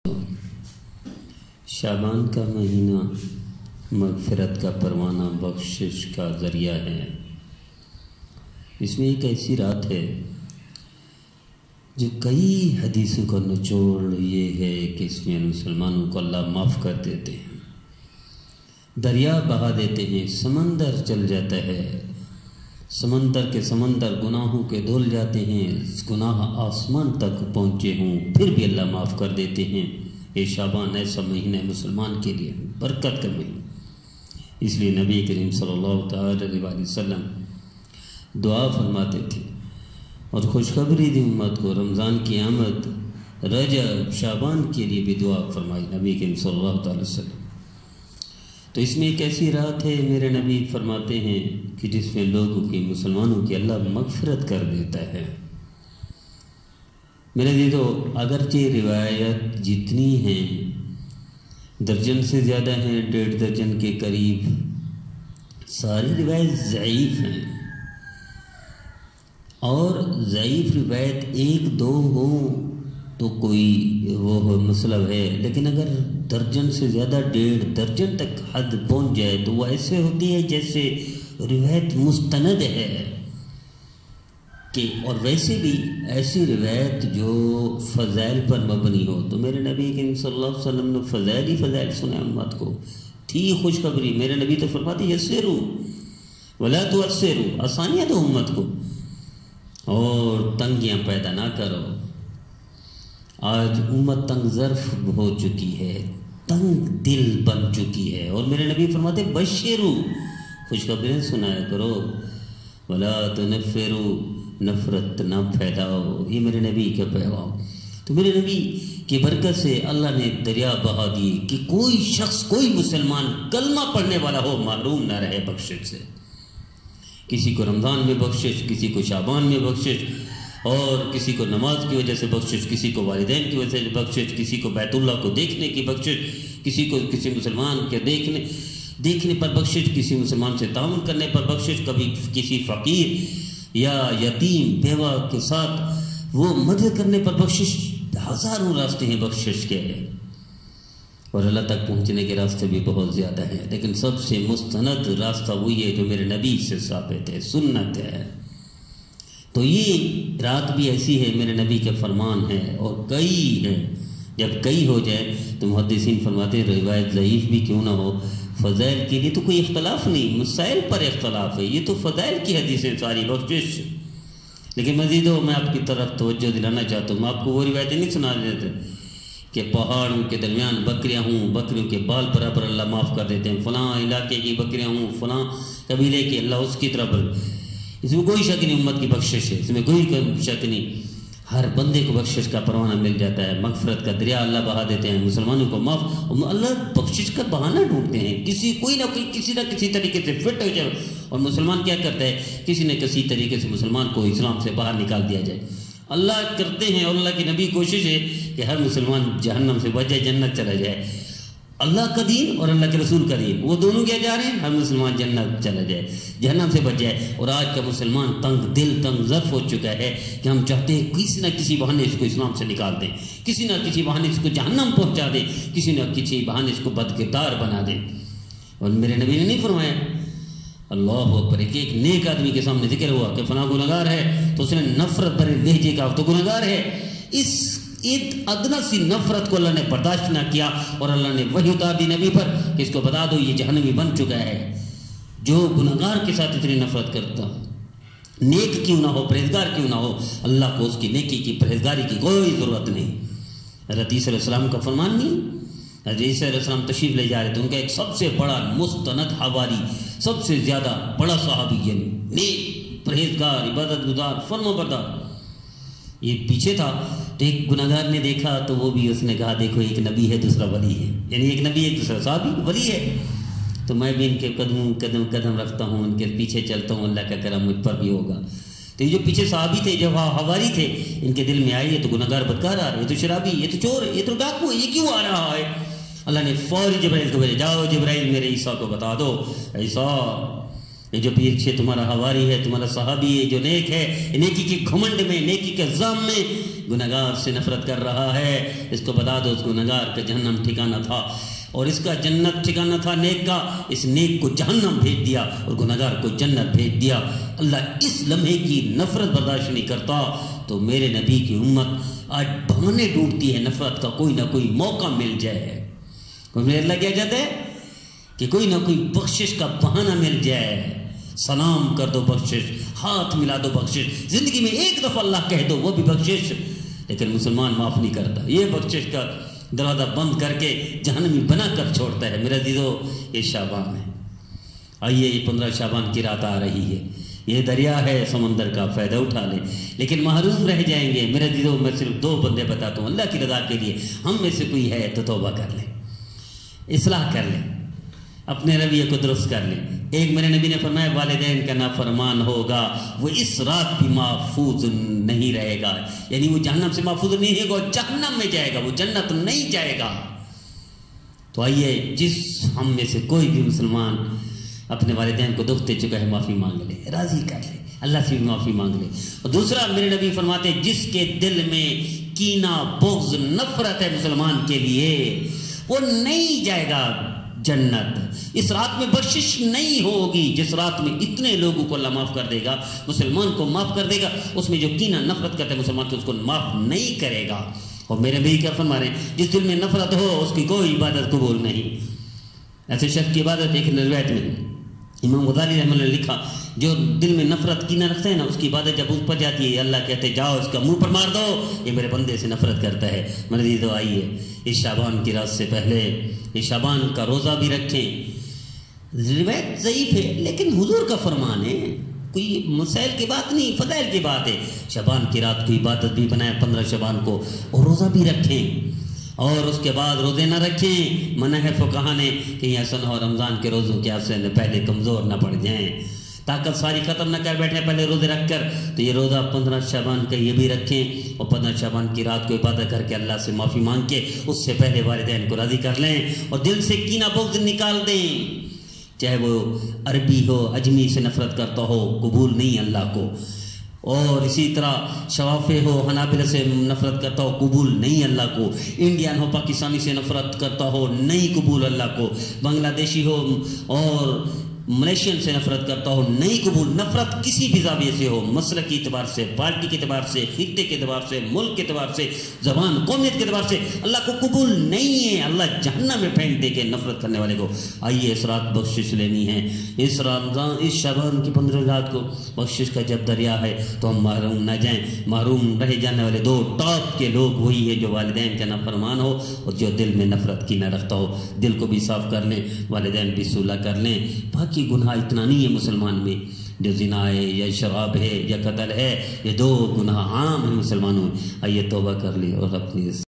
شعبان کا مہینہ مغفرت کا پروانہ، بخشش کا ذریعہ ہے۔ اس میں ایک ایسی رات ہے جو کئی حدیثوں کا نچوڑ یہ ہے کہ اس میں مسلمانوں کو اللہ معاف کر دیتے ہیں، دریا بہا دیتے ہیں، سمندر چل جاتا ہے، سمندر کے سمندر گناہوں کے دھل جاتے ہیں، گناہ آسمان تک پہنچے ہوں پھر بھی اللہ معاف کر دیتے ہیں۔ یہ شعبان ایسا مہینہ ہے مسلمان کے لیے برکت کا مہینہ، اس لیے نبی کریم صلی اللہ تعالی علیہ وسلم دعا فرماتے تھے اور خوشخبری دی امت کو، رمضان کی آمد، رجب، شعبان کے لیے بھی دعا فرمائی نبی کریم صلی اللہ تعالی وسلم۔ تو اس میں ایک ایسی رات ہے، میرے نبی فرماتے ہیں کہ جس میں لوگوں کی، مسلمانوں کی اللہ مغفرت کر دیتا ہے۔ میرے دیدو، اگرچہ روایت جتنی ہیں درجن سے زیادہ ہیں، 1.5 درجن کے قریب، ساری روایت ضعیف ہیں، اور ضعیف روایت 1-2 ہوں تو کوئی وہ مطلب ہے، لیکن اگر درجن سے زیادہ 1.5 درجن تک حد پہنچ جائے تو وہ ایسے ہوتی ہے جیسے روایت مستند ہے کہ، اور ویسے بھی ایسی روایت جو فضائل پر مبنی ہو۔ تو میرے نبی کریم صلی اللہ علیہ وسلم نے فضائل ہی فضائل سنے امت کو، تھی خوشخبری۔ میرے نبی تو فرماتے یسروا ولا تعسروا، آسانیاں دو امت کو اور تنگیاں پیدا نہ کرو۔ آج امت تنگ ظرف ہو چکی ہے، تنگ دل بن چکی ہے، اور میرے نبی فرماتے بشروا، خوشخبری سنایا کرو، ولا تنفروا، نفرت نہ پھیلاؤ، یہ میرے نبی کا پیغام۔ تو میرے نبی کی برکت سے اللہ نے دریا بہا دیے کہ کوئی شخص، کوئی مسلمان کلمہ پڑھنے والا ہو محروم نہ رہے بخشش سے۔ کسی کو رمضان میں بخشش، کسی کو شعبان میں بخشش، اور کسی کو نماز کی وجہ سے بخشش، کسی کو والدین کی وجہ سے بخشش، کسی کو بیت اللہ کو دیکھنے کی بخشش، کسی کو کسی مسلمان کے دیکھنے پر بخشش، کسی مسلمان سے تعاون کرنے پر بخشش، کبھی کسی فقیر یا یتیم بیوہ کے ساتھ وہ مدد کرنے پر بخشش۔ ہزاروں راستے ہیں بخشش کے، اور اللہ تک پہنچنے کے راستے بھی بہت زیادہ ہیں، لیکن سب سے مستند راستہ وہی ہے جو میرے نبی سے ثابت ہے، سنت ہے۔ تو یہ رات بھی ایسی ہے، میرے نبی کے فرمان ہے، اور کئی ہے، جب کئی ہو جائے تو محدثین فرماتے ہیں روایت ضعیف بھی کیوں نہ ہو، فضائل کے لیے تو کوئی اختلاف نہیں، مسائل پر اختلاف ہے، یہ تو فضائل کی حدیثیں ساری بخشش۔ لیکن مزید میں آپ کی طرف توجہ دلانا چاہتا ہوں، میں آپ کو وہ روایتیں نہیں سنا دیتے کہ پہاڑوں کے درمیان بکریاں ہوں، بکریوں کے بال برابر اللہ معاف کر دیتے ہیں، فلاں علاقے کی بکریاں ہوں، فلاں قبیلے کی، اللہ اس کی طرف، اس میں کوئی شک نہیں، امت کی بخشش ہے، اس میں کوئی شک نہیں، ہر بندے کو بخشش کا پروانہ مل جاتا ہے، مغفرت کا دریا اللہ بہا دیتے ہیں، مسلمانوں کو معاف، اللہ بخشش کا بہانہ ڈھونڈتے ہیں، کوئی نہ کسی طریقے سے فٹ ہو جائے، اور مسلمان کیا کرتا ہے، کسی نہ کسی طریقے سے مسلمان کو اسلام سے باہر نکال دیا جائے۔ اللہ کرتے ہیں، اور اللہ کی نبی کوشش ہے کہ ہر مسلمان جہنم سے بچ جائے، جنت چلا جائے۔ اللہ کا دین اور اللہ کے رسول کا دین، وہ دونوں کیا جا رہے ہیں، ہر مسلمان جنت چلا جائے، جہنم سے بچ جائے۔ اور آج کا مسلمان تنگ دل، تنگ ظرف ہو چکا ہے کہ ہم چاہتے ہیں کسی نہ کسی بہانے اس کو اسلام سے نکال دیں، کسی نہ کسی بہانے اس کو جہنم پہنچا دیں، کسی نہ کسی بہانے اس کو بدکردار بنا دیں۔ اور میرے نبی نے نہیں فرمایا، اللہ اکبر، ایک نیک آدمی کے سامنے ذکر ہوا کہ فلاں گنہگار ہے تو اس نے نفرت بھرے لہجے کا تو گنہگار ہے، اس ادنا سی نفرت کو اللہ نے برداشت نہ کیا، اور اللہ نے وحی اتار دی نبی پر کہ اس کو بتا دو یہ جہنمی بن چکا ہے۔ جو گنہگار کے ساتھ اتنی نفرت کرتا، نیک کیوں نہ ہو، پرہیزگار کیوں نہ ہو، اللہ کو اس کی نیکی کی، پرہیزگاری کی کوئی ضرورت نہیں۔ حضرت عیسیٰ علیہ السلام کا فرمان نہیں، حضرت عیسیٰ علیہ السلام تشریف لے جا رہے تھے، ان کا ایک سب سے بڑا مستند حواری، سب سے زیادہ بڑا صحابی، یعنی نیک، پرہیزگار، عبادت گزار، فرمانبردار، یہ پیچھے تھا، تو ایک گنہگار نے دیکھا تو وہ بھی اس نے کہا دیکھو ایک نبی ہے دوسرا ولی ہے، یعنی ایک نبی ایک دوسرا صحابی ولی ہے، تو میں بھی ان کے قدم رکھتا ہوں، ان کے پیچھے چلتا ہوں، اللہ کا کرم مجھ پر بھی ہوگا۔ تو یہ جو پیچھے صحابی تھے، جو حواری تھے، ان کے دل میں آئی یہ تو گنہگار بدکار آ رہا ہے، یہ تو شرابی، یہ تو چور ہے، یہ تو ڈاکو ہے، یہ کیوں آ رہا ہے؟ اللہ نے فوری جبرائیل کو بھیجا، جاؤ جبرائیل میرے عیسیٰ کو بتا دو، عیسیٰ یہ جو پیچھے تمہارا حواری ہے، تمہارا صحابی ہے جو نیک ہے، نیکی کے گھمنڈ میں، نیکی کے ظام میں گنہگار سے نفرت کر رہا ہے، اس کو بتا دو اس گنہگار کا جہنم ٹھکانہ تھا اور اس کا جنت ٹھکانہ تھا نیک کا، اس نیک کو جہنم بھیج دیا اور گنہگار کو جنت بھیج دیا۔ اللہ اس لمحے کی نفرت برداشت نہیں کرتا، تو میرے نبی کی امت آج بہانے ڈھونڈتی ہے نفرت کا، کوئی نہ کوئی موقع مل جائے۔ میرے اللہ کیا چاہتے ہیں کہ کوئی نہ کوئی بخشش کا بہانہ مل جائے، سلام کر دو بخشش، ہاتھ ملا دو بخشش، زندگی میں ایک دفعہ اللہ کہہ دو وہ بھی بخشش، لیکن مسلمان معاف نہیں کرتا، یہ بخشش کا دروازہ بند کر کے جہنمی بنا کر چھوڑتا ہے۔ میرے عزیزو یہ شعبان ہے، آئیے یہ 15 شعبان کی رات آ رہی ہے، یہ دریا ہے سمندر کا، فائدہ اٹھا لیں، لیکن محروم رہ جائیں گے۔ میرے عزیزو میں صرف 2 بندے بتاتا ہوں اللہ کی رضا کے لیے، ہم میں سے کوئی ہے تو توبہ کر لیں، اصلاح کر لیں، اپنے رویے کو درست کر لیں۔ ایک میرے نبی نے فرمایا والدین کا نافرمان ہوگا وہ اس رات بھی محفوظ نہیں رہے گا، یعنی وہ جہنم سے محفوظ نہیں ہوگا، جہنم میں جائے گا، وہ جنت نہیں جائے گا۔ تو آئیے جس ہم میں سے کوئی بھی مسلمان اپنے والدین کو دکھ دے چکا ہے معافی مانگ لے، راضی کر لے، اللہ سے بھی معافی مانگ لے۔ اور دوسرا میرے نبی فرماتے جس کے دل میں کینہ، بغض، نفرت ہے مسلمان کے لیے، وہ نہیں جائے گا جنت۔ اس رات میں بخشش نہیں ہوگی، جس رات میں اتنے لوگوں کو اللہ معاف کر دے گا، مسلمان کو معاف کر دے گا، اس میں جو کینہ نفرت کرتے ہیں مسلمان تو اس کو معاف نہیں کرے گا۔ اور میرے بھی کیا فرما رہے ہیں جس دل میں نفرت ہو اس کی کوئی عبادت قبول نہیں۔ ایسے شخص کی عبادت ایک روایت میں امام غزالی رحمہ اللہ نے لکھا جو دل میں نفرت کینہ رکھتا ہے نا، اس کی عبادت جب اس پر جاتی ہے اللہ کہتے ہیں جاؤ اس کا منہ پر مار دو، یہ میرے بندے سے نفرت کرتا ہے۔ میرے عزیزو آئیے اس شعبان کی رات سے پہلے اس شعبان کا روزہ بھی رکھیں۔ روایت ضعیف ہے لیکن حضور کا فرمان ہے، کوئی مسائل کی بات نہیں، فضائل کی بات ہے۔ شعبان کی رات کو عبادت بھی بنائے 15 شعبان کو، اور روزہ بھی رکھیں، اور اس کے بعد روزے نہ رکھیں۔ منع ہے فقہا نے کہ یہ ایسا نہ ہو رمضان کے روزوں کے سے پہلے کمزور نہ پڑ جائیں، طاقت ساری ختم نہ کر بیٹھیں پہلے روزے رکھ کر، تو یہ روزہ 15 شعبان کا یہ بھی رکھیں، اور 15 شعبان کی رات کو عبادت کر کے اللہ سے معافی مانگ کے اس سے پہلے والدین کو راضی کر لیں، اور دل سے کینہ بغض نکال دیں، چاہے وہ عربی ہو، اجمی سے نفرت کرتا ہو، قبول نہیں اللہ کو، اور اسی طرح شوافے ہو، حنابلہ سے نفرت کرتا ہو، قبول نہیں اللہ کو، انڈین ہو، پاکستانی سے نفرت کرتا ہو، نہیں قبول اللہ کو، بنگلہ دیشی ہو اور ملیشین سے نفرت کرتا ہو، نہیں قبول۔ نفرت کسی بھی زاویے سے ہو، مسلک کے اعتبار سے، پارٹی کے اعتبار سے، خطے کے اعتبار سے، ملک کے اعتبار سے، زبان قومیت کے اعتبار سے اللہ کو قبول نہیں ہے، اللہ جہنم میں پھینک دے کے نفرت کرنے والے کو۔ آئیے اس رات بخشش لینی ہے، اس رمضان اس شعبان کی 15 رات کو بخشش کا جب دریا ہے تو ہم محروم نہ جائیں۔ محروم رہ جانے والے 2 ٹاپ کے لوگ وہی ہے جو والدین کا نافرمان ہو اور جو دل میں نفرت کی نہ رکھتا ہو۔ دل کو بھی صاف کر لیں، والدین بھی صلح کر لیں۔ باقی گناہ اتنا نہیں ہے مسلمان میں، جو زنا ہے یا شراب ہے یا قتل ہے، یہ 2 گناہ عام ہیں مسلمانوں میں۔ آئیے توبہ کر لیں اور اپنی